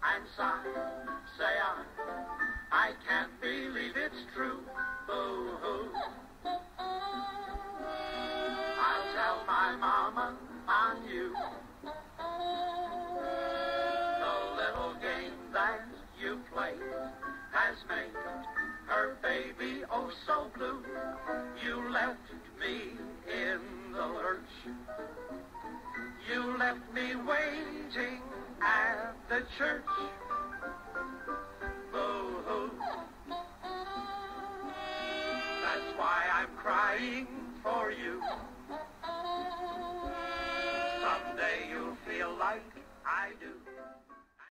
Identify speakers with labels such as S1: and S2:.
S1: and sigh, say I can't believe it's true, boo-hoo. I'll tell my mama on you. The little game that you play has made her baby oh so blue. You left me in the lurch. You left me waiting at the church. Boo-hoo. That's why I'm crying for you. Someday you'll feel like I do.